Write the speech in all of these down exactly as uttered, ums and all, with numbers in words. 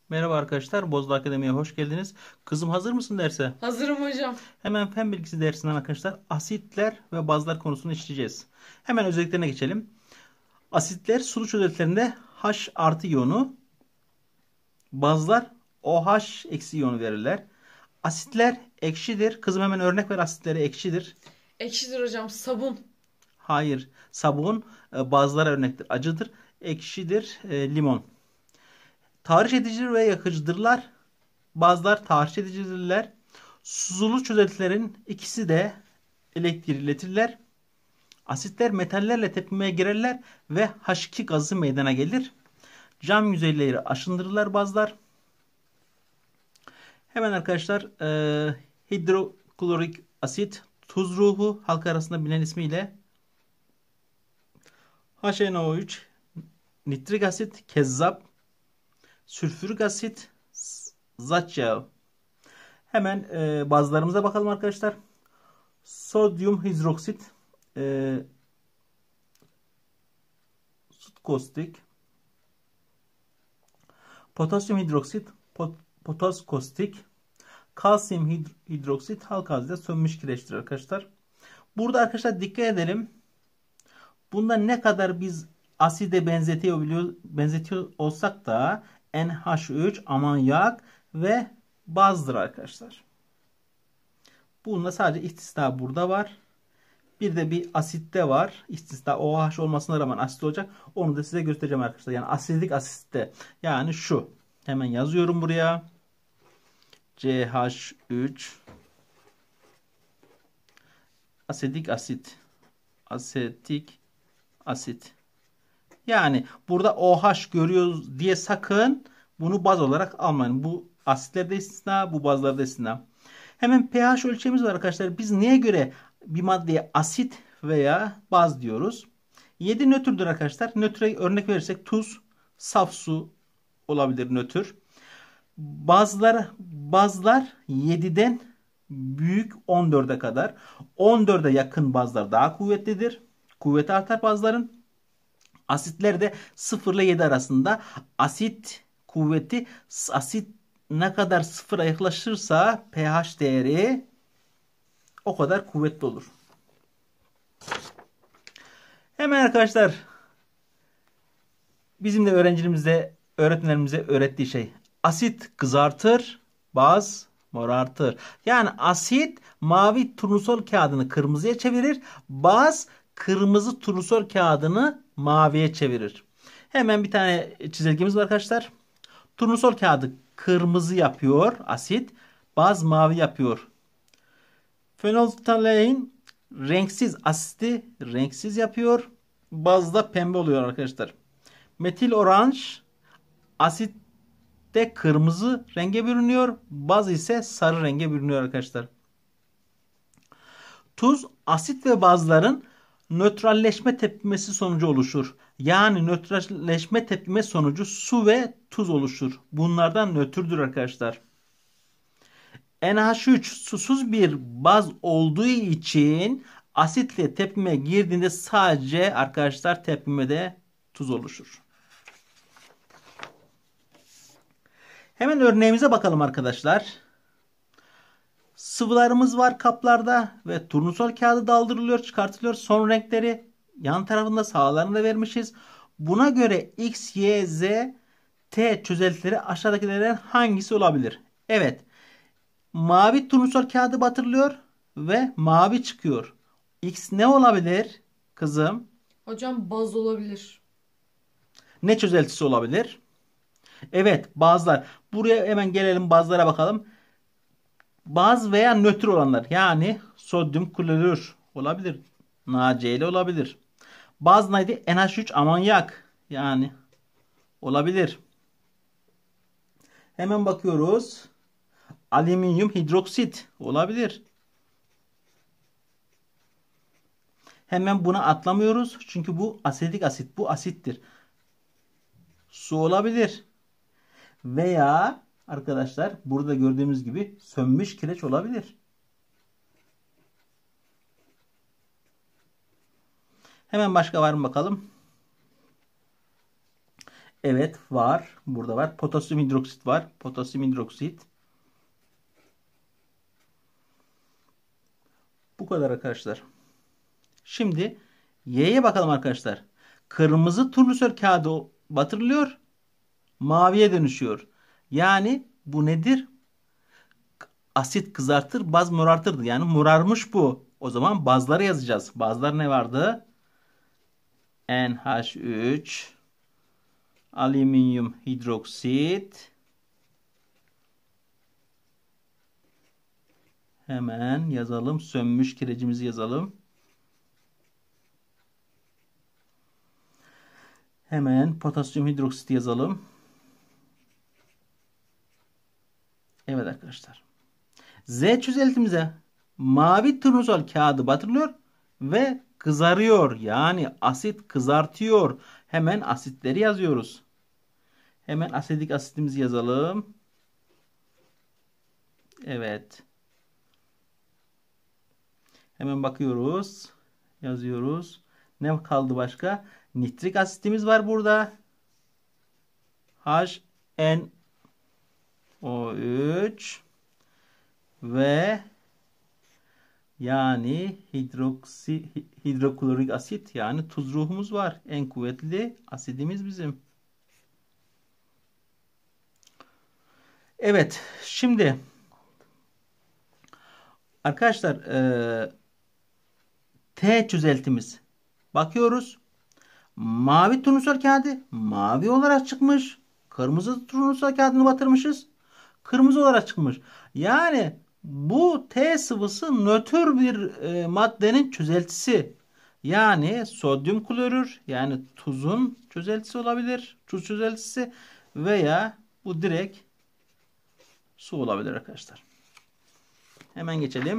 Merhaba arkadaşlar, Bozda Akademi'ye hoş geldiniz. Kızım hazır mısın derse? Hazırım hocam. Hemen fen bilgisi dersinden arkadaşlar asitler ve bazlar konusunu işleyeceğiz. Hemen özelliklerine geçelim. Asitler sulu çözeltilerinde H artı iyonu, bazlar OH eksi iyonu verirler. Asitler ekşidir. Kızım hemen örnek ver, asitleri ekşidir. Ekşidir hocam. Sabun. Hayır, sabun, e, bazılara örnektir. Acıdır. Ekşidir, e, limon. Tahriş edicidir ve yakıcıdırlar. Bazılar tahriş edicidirler. Sulu çözeltilerin ikisi de elektriği iletirler. Asitler metallerle tepkimeye girerler ve H iki gazı meydana gelir. Cam yüzeyleri aşındırırlar bazılar. Hemen arkadaşlar e, hidroklorik asit, tuz ruhu, halk arasında bilinen ismiyle H N O üç, nitrik asit, kezzap, sülfürik asit, zat yağı. Hemen e, bazılarımıza bakalım arkadaşlar. Sodyum hidroksit, e, sut kostik, potasyum hidroksit, pot, potas kostik, kalsiyum hidr hidroksit halk ağzıyla sönmüş kireçtir arkadaşlar. Burada arkadaşlar dikkat edelim. Bunda ne kadar biz aside benzetiyor, biliyor, benzetiyor olsak da N H üç, amonyak ve bazdır arkadaşlar. Bunda sadece istisna burada var. Bir de bir asitte var. İstisna OH olmasına rağmen asit olacak. Onu da size göstereceğim arkadaşlar. Yani asidik asitte. Yani şu. Hemen yazıyorum buraya. C H üç asetik asit. Asetik asit. Yani burada OH görüyoruz diye sakın bunu baz olarak almayın. Bu asitlerde istisna, bu bazlarda istisna. Hemen pH ölçeğimiz var arkadaşlar. Biz neye göre bir maddeye asit veya baz diyoruz? yedi nötrdür arkadaşlar. Nötre örnek verirsek tuz, saf su olabilir nötr. Bazılar bazlar yediden büyük on dörde kadar. on dörde yakın bazlar daha kuvvetlidir. Kuvveti artar bazların. Asitler de sıfır ile yedi arasında. Asit kuvveti, asit ne kadar sıfıra yaklaşırsa pH değeri o kadar kuvvetli olur. Hemen arkadaşlar bizim de öğrencilerimize, öğretmenlerimize öğrettiği şey. Asit kızartır, baz morartır. Yani asit mavi turnusol kağıdını kırmızıya çevirir. Baz kırmızı turnusol kağıdını maviye çevirir. Hemen bir tane çizelgemiz var arkadaşlar. Turnusol kağıdı kırmızı yapıyor asit. Baz mavi yapıyor. Fenolftalein renksiz asiti renksiz yapıyor. Bazda pembe oluyor arkadaşlar. Metil oranj asitte kırmızı renge bürünüyor. Baz ise sarı renge bürünüyor arkadaşlar. Tuz asit ve bazların nötralleşme tepkimesi sonucu oluşur. Yani nötralleşme tepkime sonucu su ve tuz oluşur. Bunlardan nötrdür arkadaşlar. N H üç susuz bir baz olduğu için asitle tepkime girdiğinde sadece arkadaşlar tepkimede tuz oluşur. Hemen örneğimize bakalım arkadaşlar. Sıvılarımız var kaplarda ve turnusol kağıdı daldırılıyor, çıkartılıyor. Son renkleri yan tarafında sağlarını da vermişiz. Buna göre X, Y, Z, T çözeltileri aşağıdakilerden hangisi olabilir? Evet. Mavi turnusol kağıdı batırılıyor ve mavi çıkıyor. X ne olabilir kızım? Hocam baz olabilir. Ne çözeltisi olabilir? Evet, bazılar. Buraya hemen gelelim, bazılara bakalım. Baz veya nötr olanlar. Yani sodyum klorür olabilir. NaCl olabilir. Baz neydi? N H üç amonyak. Yani olabilir. Hemen bakıyoruz. Alüminyum hidroksit olabilir. Hemen buna atlamıyoruz. Çünkü bu asetik asit. Bu asittir. Su olabilir. Veya arkadaşlar burada gördüğümüz gibi sönmüş kireç olabilir. Hemen başka var mı bakalım. Evet var. Burada var. Potasyum hidroksit var. Potasyum hidroksit. Bu kadar arkadaşlar. Şimdi Y'ye bakalım arkadaşlar. Kırmızı turnusol kağıdı batırılıyor. Maviye dönüşüyor. Yani bu nedir? Asit kızartır, baz morartırdı. Yani morarmış bu. O zaman bazları yazacağız. Bazlar ne vardı? N H üç, alüminyum hidroksit. Hemen yazalım. Sönmüş kirecimizi yazalım. Hemen potasyum hidroksit yazalım. Evet arkadaşlar. Z çözeltimize mavi turnusol kağıdı batırılıyor ve kızarıyor. Yani asit kızartıyor. Hemen asitleri yazıyoruz. Hemen asetik asitimizi yazalım. Evet. Hemen bakıyoruz. Yazıyoruz. Ne kaldı başka? Nitrik asitimiz var burada. H N O üç ve yani hidroksi, hidroklorik asit yani tuz ruhumuz var. En kuvvetli asidimiz bizim. Evet. Şimdi arkadaşlar e, T çözeltimiz. Bakıyoruz. Mavi turnusol kağıdı mavi olarak çıkmış. Kırmızı turnusol kağıdını batırmışız. Kırmızı olarak çıkmış. Yani bu T sıvısı nötr bir e, maddenin çözeltisi. Yani sodyum klorür yani tuzun çözeltisi olabilir. Tuz çözeltisi veya bu direkt su olabilir arkadaşlar. Hemen geçelim.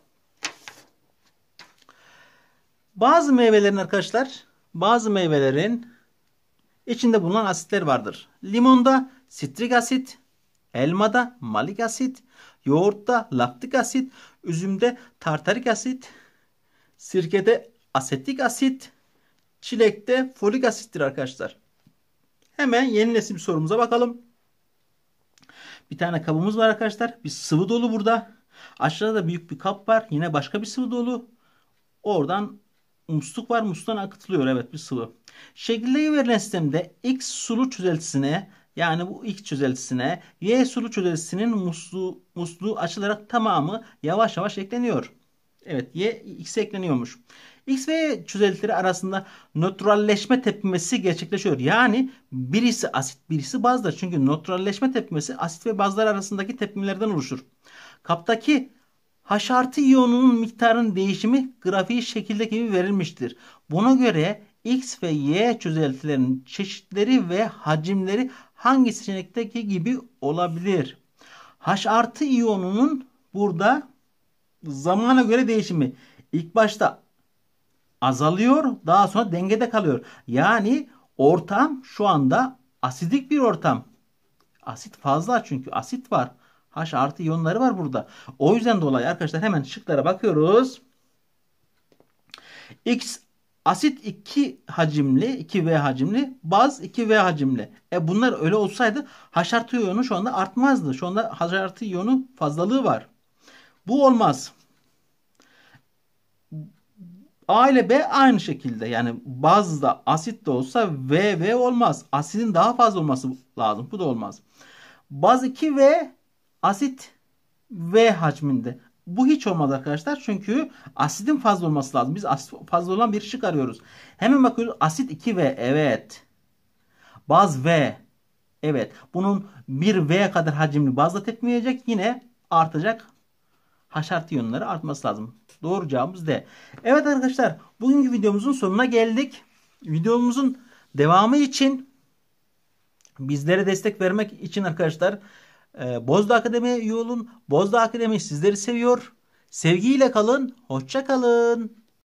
Bazı meyvelerin arkadaşlar bazı meyvelerin içinde bulunan asitler vardır. Limonda sitrik asit, elmada malik asit, yoğurtta laktik asit, üzümde tartarik asit, sirkede asetik asit, çilekte folik asittir arkadaşlar. Hemen yeni nesil bir sorumuza bakalım. Bir tane kabımız var arkadaşlar. Bir sıvı dolu burada. Aşağıda da büyük bir kap var. Yine başka bir sıvı dolu. Oradan musluk var. Musluktan akıtılıyor. Evet bir sıvı. Şekilde verilen sistemde X sulu çözeltisine yani bu X çözeltisine Y sulu çözeltisinin musluğu, musluğu açılarak tamamı yavaş yavaş ekleniyor. Evet Y X'e ekleniyormuş. X ve Y çözeltileri arasında nötralleşme tepkimesi gerçekleşiyor. Yani birisi asit birisi bazdır. Çünkü nötralleşme tepkimesi asit ve bazlar arasındaki tepkimelerden oluşur. Kaptaki H artı iyonunun miktarının değişimi grafiği şekilde gibi verilmiştir. Buna göre X ve Y çözeltilerinin çeşitleri ve hacimleri hangi seçenekteki gibi olabilir? H artı iyonunun burada zamana göre değişimi. İlk başta azalıyor, daha sonra dengede kalıyor. Yani ortam şu anda asidik bir ortam. Asit fazla çünkü asit var. H artı iyonları var burada. O yüzden dolayı arkadaşlar hemen şıklara bakıyoruz. X asit iki hacimli, iki V hacimli, baz iki V hacimli. E bunlar öyle olsaydı H artı iyonu şu anda artmazdı. Şu anda H artı iyonu fazlalığı var. Bu olmaz. A ile B aynı şekilde. Yani bazda asit de olsa V V olmaz. Asidin daha fazla olması lazım. Bu da olmaz. Baz iki V asit V hacminde. Bu hiç olmaz arkadaşlar. Çünkü asidin fazla olması lazım. Biz asit fazla olan bir şık arıyoruz. Hemen bakıyoruz. Asit iki V. Evet. Baz V. Evet. Bunun bir V kadar hacimli bazla tepkimeyecek. Yine artacak. H artı iyonları artması lazım. Doğru cevabımız D. Evet arkadaşlar. Bugünkü videomuzun sonuna geldik. Videomuzun devamı için bizlere destek vermek için arkadaşlar Bozdağ Akademi'ye üye olun. Bozdağ Akademi sizleri seviyor. Sevgiyle kalın. Hoşça kalın.